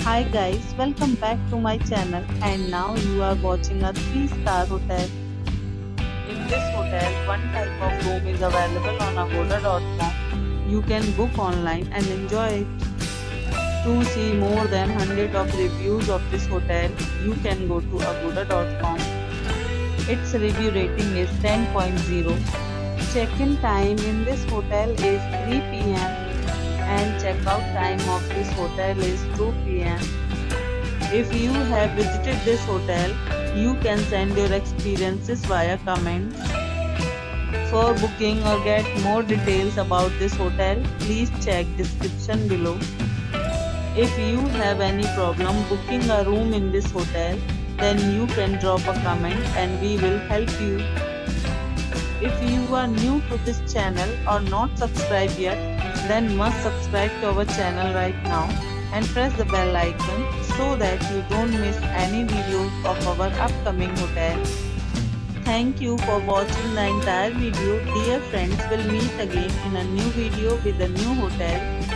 Hi guys, welcome back to my channel and now you are watching a 3-star hotel. In this hotel, one type of room is available on agoda.com. You can book online and enjoy it. To see more than 100 of reviews of this hotel, you can go to agoda.com. Its review rating is 10.0. Check-in time in this hotel is 3 p.m. and check-out time of this hotel is 2 p.m. If you have visited this hotel, you can send your experiences via comments. For booking or get more details about this hotel, please check description below. If you have any problem booking a room in this hotel, then you can drop a comment and we will help you. If you are new to this channel or not subscribed yet, then must subscribe to our channel right now and press the bell icon so that you don't miss any videos of our upcoming hotel. Thank you for watching the entire video. Dear friends, will meet again in a new video with a new hotel.